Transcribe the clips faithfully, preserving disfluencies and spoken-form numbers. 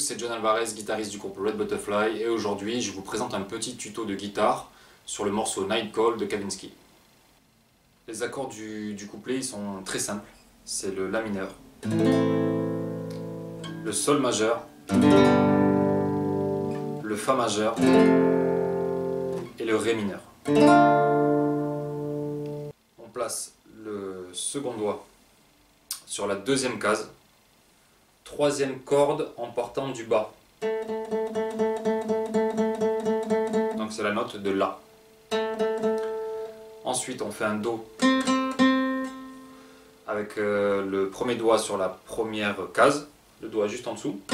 c'est John Alvarez, guitariste du groupe Red Butterfly, et aujourd'hui je vous présente un petit tuto de guitare sur le morceau Night Call de Kavinsky. Les accords du, du couplet ils sont très simples, c'est le La mineur, le Sol majeur, le Fa majeur et le Ré mineur. On place le second doigt sur la deuxième case, troisième corde en partant du bas. Donc c'est la note de La. Ensuite on fait un Do avec euh, le premier doigt sur la première case, le doigt juste en dessous.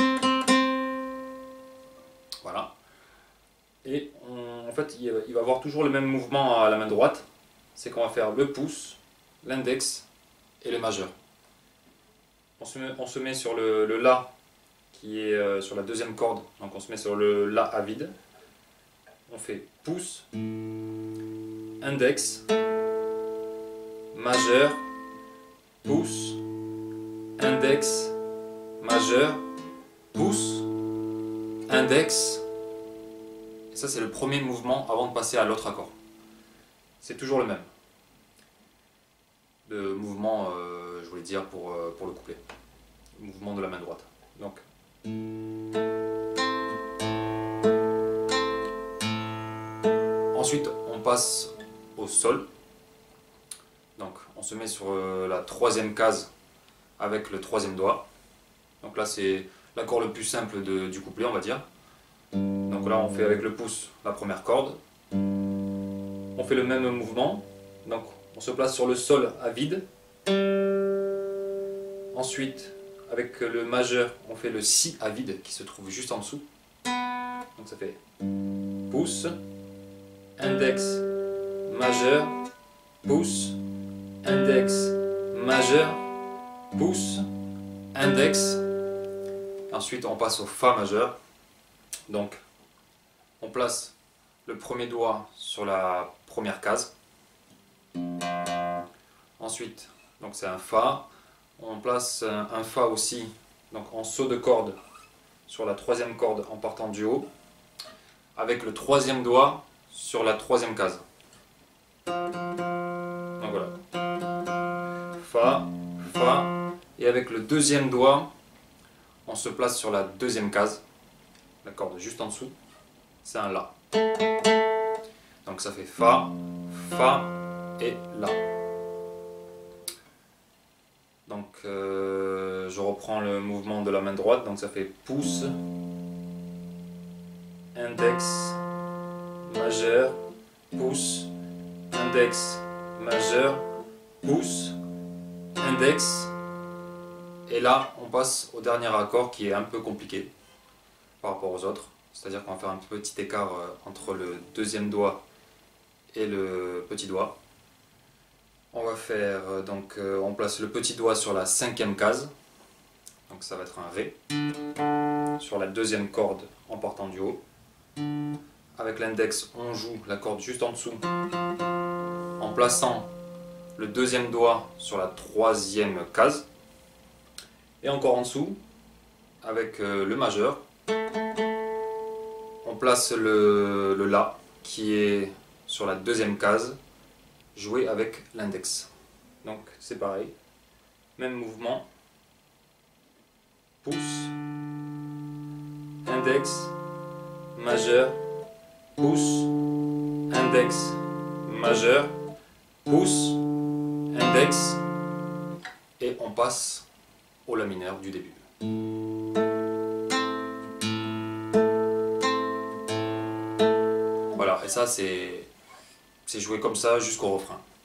Voilà. Et on, en fait il va, il va avoir toujours le même mouvement à la main droite. C'est qu'on va faire le pouce, l'index et le majeur. On se met, on se met sur le, le La qui est euh, sur la deuxième corde, donc on se met sur le La à vide. On fait pouce, index, majeur, pouce, index, majeur, pouce, index. Et ça c'est le premier mouvement avant de passer à l'autre accord. C'est toujours le même. De mouvement, euh, je voulais dire, pour, euh, pour le couplet. Le mouvement de la main droite. Donc. Ensuite, on passe au Sol. Donc, on se met sur euh, la troisième case avec le troisième doigt. Donc là, c'est l'accord le plus simple de, du couplet, on va dire. Donc là, on fait avec le pouce la première corde. On fait le même mouvement. Donc, on se place sur le Sol à vide. Ensuite, avec le majeur, on fait le Si à vide qui se trouve juste en dessous. Donc ça fait pouce, index, majeur, pouce, index, majeur, pouce, index. Ensuite, on passe au Fa majeur. Donc, on place le premier doigt sur la première case. Ensuite, donc c'est un Fa. On place un, un Fa aussi, donc en saut de corde sur la troisième corde en partant du haut, avec le troisième doigt sur la troisième case. Donc voilà. Fa, Fa, et avec le deuxième doigt, on se place sur la deuxième case, la corde juste en dessous, c'est un La. Donc ça fait Fa, Fa et La. Donc euh, je reprends le mouvement de la main droite, donc ça fait pouce, index, majeur, pouce, index, majeur, pouce, index. Et là on passe au dernier accord qui est un peu compliqué par rapport aux autres. C'est-à-dire qu'on va faire un petit écart entre le deuxième doigt et le petit doigt. On va faire, donc euh, on place le petit doigt sur la cinquième case, donc ça va être un Ré, sur la deuxième corde en partant du haut. Avec l'index, on joue la corde juste en dessous, en plaçant le deuxième doigt sur la troisième case. Et encore en dessous, avec euh, le majeur, on place le, le La qui est sur la deuxième case, jouer avec l'index. Donc c'est pareil, même mouvement, pouce, index, majeur, pouce, index, majeur, pouce, index, et on passe au La mineur du début. Voilà, et ça c'est c'est joué comme ça jusqu'au refrain.